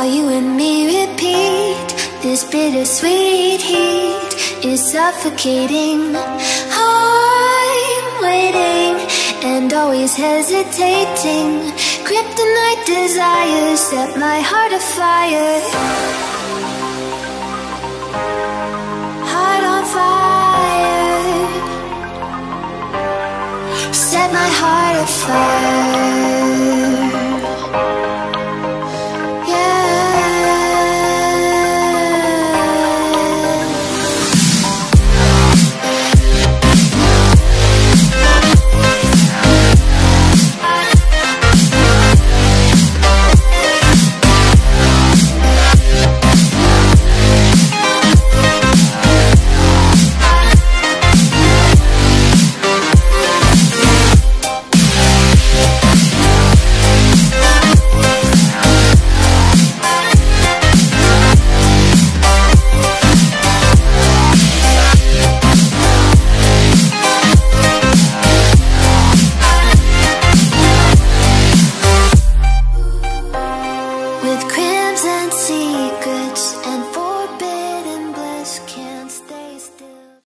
while you and me repeat. This bittersweet heat is suffocating. I'm waiting and always hesitating. Kryptonite desires set my heart afire. Heart on fire. Set my heart afire. With crimson secrets and